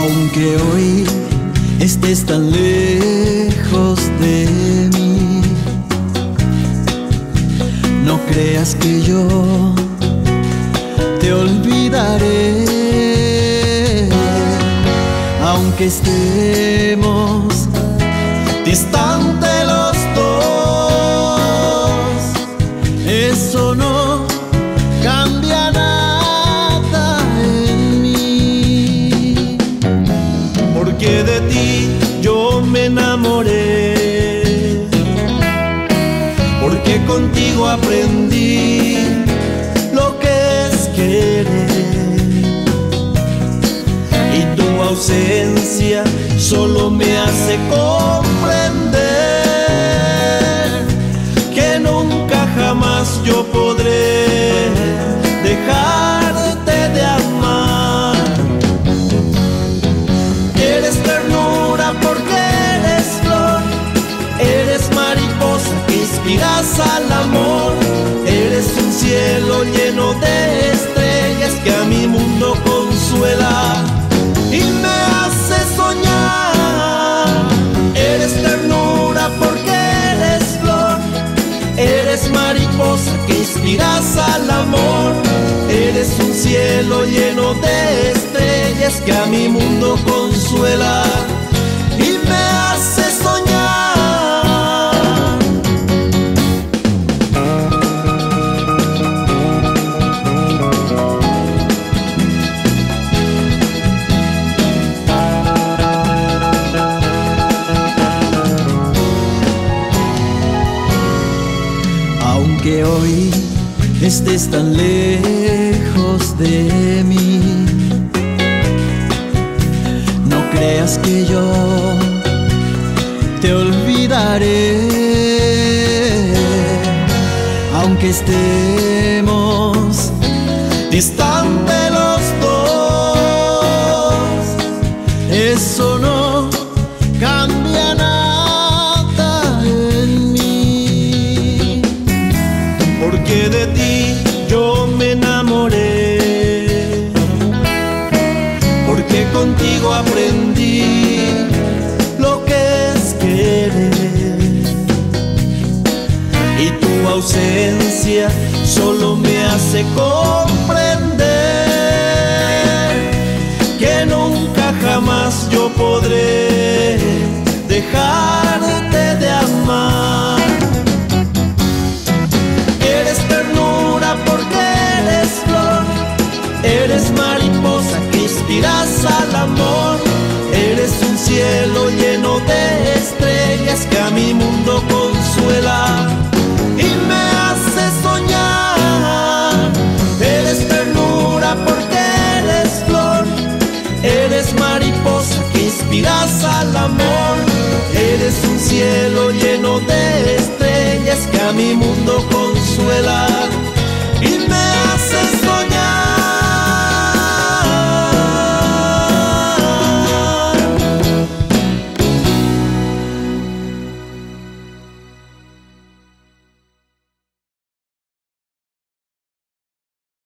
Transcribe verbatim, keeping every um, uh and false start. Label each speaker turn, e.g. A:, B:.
A: Aunque hoy estés tan lejos de mí, no creas que yo te olvidaré. Aunque estemos distantes los dos, eso no cambia nada en mí, porque de ti yo me enamoré, porque contigo aprendí lo que es querer. Y tu ausencia solo me hace comprender que nunca jamás yo podré dejarte de amar. Eres ternura porque eres flor, eres mariposa que inspiras al amor, eres un cielo lleno de estrellas que a mi mundo consuela y me hace soñar. Eres ternura porque eres flor, eres mariposa que inspiras al amor, eres un cielo lleno de estrellas que a mi mundo consuela y me hace soñar. Que hoy estés tan lejos de mí, no creas que yo te olvidaré. Aunque estemos distantes los dos, eso no cambia nada en mí, porque de ti yo me enamoré, porque contigo aprendí lo que es querer. Y tu ausencia solo me hace comprender que nunca jamás yo podré dejarte de amar. Eres ternura porque eres flor, eres mariposa que inspiras al amor, eres un cielo lleno de estrellas que a mi mundo consuela y me hace soñar. Eres ternura porque eres flor, eres mariposa que inspiras al amor, eres un cielo lleno de estrellas que a mi mundo consuela